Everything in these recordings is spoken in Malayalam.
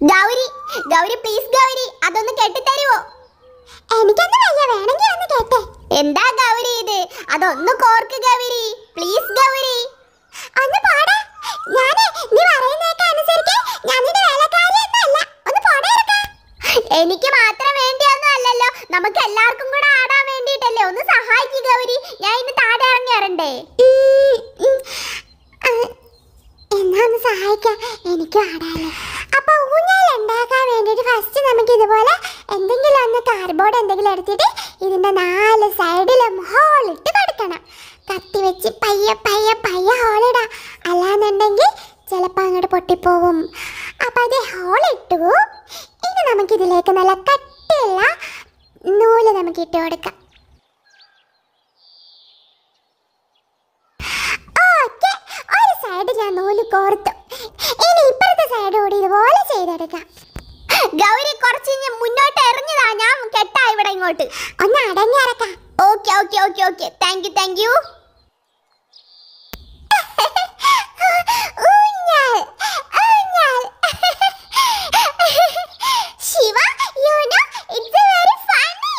ഗൗരി ഗൗരി പ്ലീസ് ഗൗരി അതൊന്ന് കെട്ടിത്തരുവോ? എനിക്കൊന്നും വയ്യ, വേണമെങ്കിൽ ഒന്ന് കേട്ടെ. എന്താ ഗൗരി ഇത്? അതൊന്ന് കോർക്ക് ഗൗരി, പ്ലീസ് ഗൗരി. ഒന്ന് പോടാ. ഞാനേ നീ പറയുന്നേക്കെ അനുസരിച്ച് ഞാൻ നിന്റെ വേലക്കാരിയൊന്നുമല്ല. ഒന്ന് പോടാ ഇറക്കാ. എനിക്ക് മാത്രം വേണ്ടിയൊന്നും അല്ലല്ലോ, നമുക്ക് എല്ലാവർക്കും കൂടെ ആടാൻ വേണ്ടിയിട്ടല്ലേ. ഒന്ന് സഹായിക്കുക ഗൗരി, ഞാൻ ഇന്ന് താഴെ ഇറങ്ങി വരണ്ടേ? എന്നാ ഒന്ന് സഹായിക്കാം, എനിക്കും ആടാലോ. അപ്പൊ ഊഞ്ഞാൽ ഉണ്ടാക്കാൻ വേണ്ടിയിട്ട് ഫസ്റ്റ് നമുക്ക് ഇതുപോലെ എന്തെങ്കിലും ഒന്ന് കാർഡ്ബോർഡ് എന്തെങ്കിലും എടുത്തിട്ട് ഇതിന്റെ 4 സൈഡിലും ഹോളിട്ട് കൊടുക്കണം. കത്തി വെച്ച് പയ്യെ പയ്യെ പയ്യെ ഹോളിടാം, അല്ലാന്നുണ്ടെങ്കിൽ ചിലപ്പോൾ അങ്ങോട്ട് പൊട്ടിപ്പോവും. അപ്പൊ അത് ഹോളിട്ടു. ഇനി നമുക്കിതിലേക്ക് നല്ല കട്ടിയുള്ള നൂല് നമുക്ക് ഇട്ട് കൊടുക്കാം. ഓക്കെ, ഒരു സൈഡ് ഞാൻ നൂല് കോർത്തു. ഇനി ഇപ്പുറത്തെ സൈഡ് കൂടി ഇതുപോലെ ചെയ്തെടുക്കാം. ഗൗരി കുറച്ച് മുന്നോട്ട് എറിഞ്ഞതാ, ഞാൻ കെട്ടാ ഇവിടെ ഇങ്ങോട്ട്. ഒന്ന് അടങ്ങി ഇറക്കാം. Okay okay okay okay, thank you thank you. ഊഞ്ഞാൽ ഊഞ്ഞാൽ. Shiva, you know it's very funny.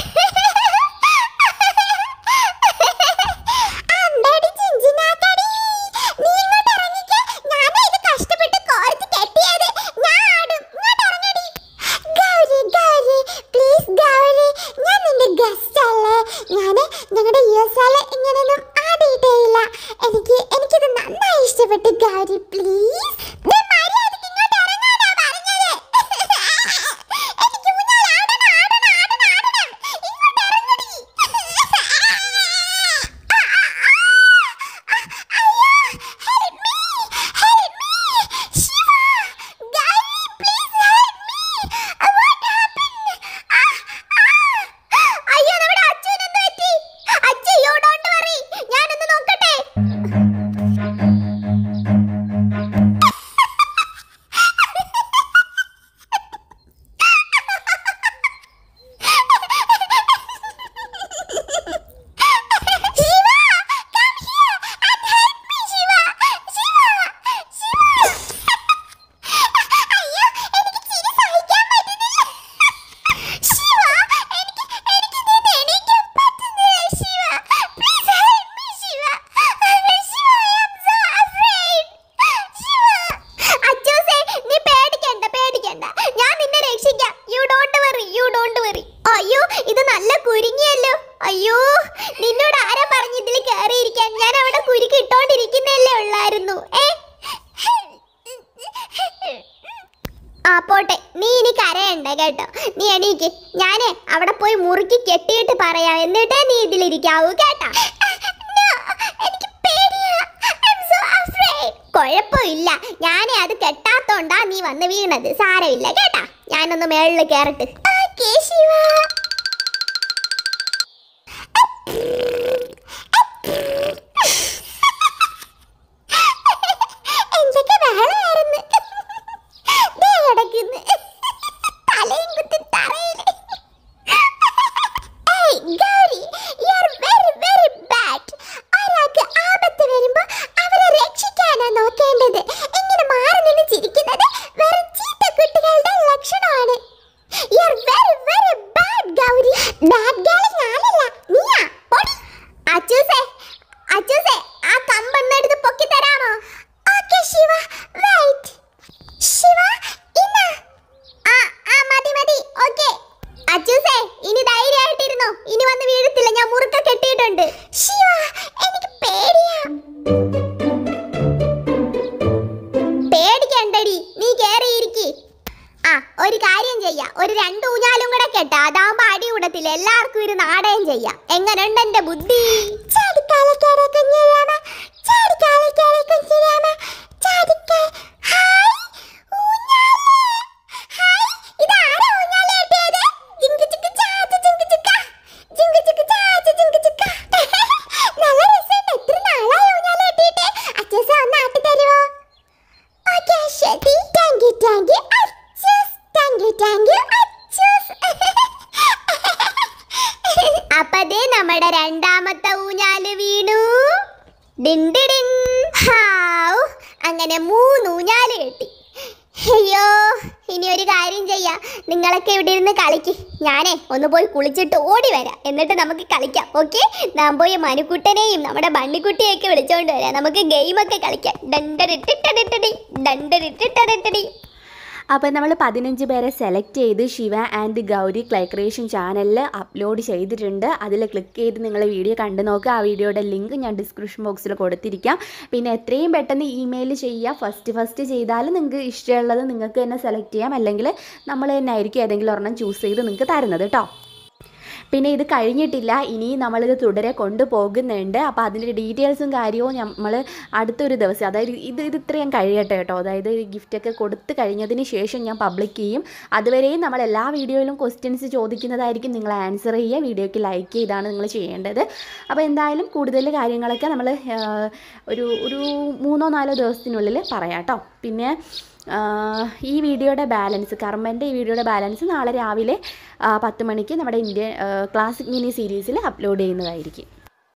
അമ്പടി ചിഞ്ചിനാക്കടി, നീ ഇങ്ങോട്ട് ഇറങ്ങിക്കേ. ഞാനാ ഇത് കഷ്ടപ്പെട്ട് കോർത്ത് കെട്ടിയത്. ഞാൻ ആടും, ഇങ്ങോട്ട് ഇറങ്ങടി. ഗൗരി ഗൗരി പ്ലീസ് ഗൗരി, ഞാൻ നിന്റെ ഗസ്റ്റ് അല്ലേ. ഞാൻ ഞങ്ങളുടെ യുഎസ്എയിൽ ഇങ്ങനെയൊന്നും ആടിയിട്ടേ ഇല്ല. എനിക്കിത് നന്നായി ഇഷ്ടപ്പെട്ടു ഗൗരി, പ്ലീസ്. അയ്യോ, ഇത് നല്ല കുരുങ്ങിയല്ലോ. അയ്യോ, നിന്നോട് ആരാ പറഞ്ഞു ഇതിൽ കയറിയിരിക്കാൻ? ഞാൻ അവിടെ കുരുക്കി ഇട്ടോണ്ടിരിക്കുന്നല്ലേ ഉള്ളായിരുന്നു. പോട്ടെ, നീ ഇനി കരയണ്ട കേട്ടോ. നീ എണീക്ക്, ഞാനേ അവിടെ പോയി മുറുക്കി കെട്ടിയിട്ട് പറയാം, എന്നിട്ടേ നീ ഇതിലിരിക്കാവൂ കേട്ടാ. കുഴപ്പമില്ല, ഞാനേ അത് കെട്ടാത്തോണ്ടാ നീ വന്ന് വീണത്. സാരമില്ല കേട്ടാ, ഞാനൊന്ന് മേളിൽ കയറട്ട്. എന്തൊക്കെ ബഹളമായിരുന്നു. കിടക്കുന്നു തലയും കുത്തി തറയിൽ. Gauri, you are very very bad. ഒരാൾക്ക് ആപത്ത് വരുമ്പോ അവരെ രക്ഷിക്കാനാ നോക്കേണ്ടത്. ഇങ്ങനെ മാറി നിന്ന് ചിരിക്കുന്നത് വെറും ചീത്ത കുട്ടികളുടെ ലക്ഷണമാണ്. You are very very bad Gauri. Bad girl ഞാനല്ല, നീയാ. അച്ചൂസേ, അച്ചൂസേ, ആ കമ്പെന്നെടുത്ത് പൊക്കി തരാമോ? Okay Shiva, wait. ശിവ, ഇന്നാ. മതി മതി, ഓക്കേ. അച്ചൂസേ, ഇനി ധൈര്യമായിട്ടിരുന്നോ, ഇനി വന്ന് വീഴത്തില്ല, ഞാൻ മുറുക്ക കെട്ടിയിട്ടുണ്ട്. ശിവ, എനിക്ക് പേടിയാ. പേടിക്കണ്ടടി, നീ കേറിയിരിക്കി. ഒരു കാര്യം ചെയ്യാം, ഒരു 2 ഊഞ്ഞാലും കൂടെ കെട്ടാ, അതാവുമ്പോ അടി കൂടത്തില്ല, എല്ലാവർക്കും ഒരു നാടകം ചെയ്യാം. എങ്ങനെയുണ്ട് എന്റെ ബുദ്ധി? ചാടിക്കാലക്കാരെ കുഞ്ഞിരാമ, ചാടിക്കാലക്കാരെ കുഞ്ഞിരാമ, ചാടിക്ക. ഹായ് ഊഞ്ഞാലേ, ഹായ്. ഇതാരാ ഊഞ്ഞാലേ കെട്ടിയത്? ജിങ്ക് ചിക്ക് ചാച്ച ജിങ്ക് ചിക്ക, ജിങ്ക് ചിക്ക് ചാച്ച ജിങ്ക് ചിക്ക. നല്ല രസമുണ്ട്. എത്ര നാളായി ഊഞ്ഞാലേ കെട്ടിയിട്ട്. അച്ഛൻ ഒന്ന് ആട്ടി തരുമോ? ഓക്കേ ശരി. Thank you Achus, thank you Achus. അപ്പതേ നമ്മുടെ രണ്ടാമത്തെ ഊഞ്ഞാല് വീണു. Didn't didn't. ഹാവ്, അങ്ങനെ 3 ഊഞ്ഞാൽ കാര്യം ചെയ്യാം, നിങ്ങളൊക്കെ ഇവിടെ ഇരുന്ന് കളിക്ക്. ഞാനേ ഒന്ന് പോയി കുളിച്ചിട്ട് ഓടി വരാം, എന്നിട്ട് നമുക്ക് കളിക്കാം. ഓക്കെ, ഞാൻ പോയി മനുക്കുട്ടനെയും നമ്മുടെ ബണ്ണിക്കുട്ടിയൊക്കെ വിളിച്ചോണ്ട് വരാം. നമുക്ക് ഗെയിമൊക്കെ കളിക്കാം. ഡണ്ടരിട്ടിട്ടടി ഡണ്ടരിട്ടിട്ടടി. അപ്പോൾ നമ്മൾ 15 പേരെ സെലക്ട് ചെയ്ത് Shiva and Gauri clay creation ചാനലിൽ അപ്ലോഡ് ചെയ്തിട്ടുണ്ട്. അതിൽ ക്ലിക്ക് ചെയ്ത് നിങ്ങൾ വീഡിയോ കണ്ടു നോക്കുക. ആ വീഡിയോയുടെ ലിങ്ക് ഞാൻ ഡിസ്ക്രിപ്ഷൻ ബോക്സിൽ കൊടുത്തിരിക്കാം. പിന്നെ എത്രയും പെട്ടെന്ന് ഇമെയിൽ ചെയ്യുക. ഫസ്റ്റ് ചെയ്താൽ നിങ്ങൾക്ക് ഇഷ്ടമുള്ളത് നിങ്ങൾക്ക് തന്നെ സെലക്ട് ചെയ്യാം, അല്ലെങ്കിൽ നമ്മൾ തന്നെ ആയിരിക്കും ഏതെങ്കിലും ഒരെണ്ണം ചൂസ് ചെയ്ത് നിങ്ങൾക്ക് തരുന്നത് കേട്ടോ. പിന്നെ ഇത് കഴിഞ്ഞിട്ടില്ല, ഇനി നമ്മളിത് തുടരെ കൊണ്ടുപോകുന്നുണ്ട്. അപ്പോൾ അതിൻ്റെ ഡീറ്റെയിൽസും കാര്യവും നമ്മൾ അടുത്തൊരു ദിവസം, അതായത് ഇത് ഇത്രയും കഴിയട്ടെ കേട്ടോ. അതായത് ഗിഫ്റ്റൊക്കെ കൊടുത്ത് കഴിഞ്ഞതിന് ശേഷം ഞാൻ പബ്ലിക് ചെയ്യും. അതുവരെയും നമ്മൾ എല്ലാ വീഡിയോയിലും ക്വസ്റ്റ്യൻസ് ചോദിക്കുന്നതായിരിക്കും. നിങ്ങൾ ആൻസർ ചെയ്യുക, വീഡിയോയ്ക്ക് ലൈക്ക് ചെയ്താണ് നിങ്ങൾ ചെയ്യേണ്ടത്. അപ്പോൾ എന്തായാലും കൂടുതൽ കാര്യങ്ങളൊക്കെ നമ്മൾ ഒരു 3-4 ദിവസത്തിനുള്ളിൽ പറയാം കേട്ടോ. പിന്നെ ഈ വീഡിയോയുടെ ബാലൻസ്, കർമ്മൻ്റെ ഈ വീഡിയോയുടെ ബാലൻസ് നാളെ രാവിലെ 10 മണിക്ക് നമ്മുടെ ഇന്ത്യൻ ക്ലാസിക് മിനി സീരീസിൽ അപ്ലോഡ് ചെയ്യുന്നതായിരിക്കും.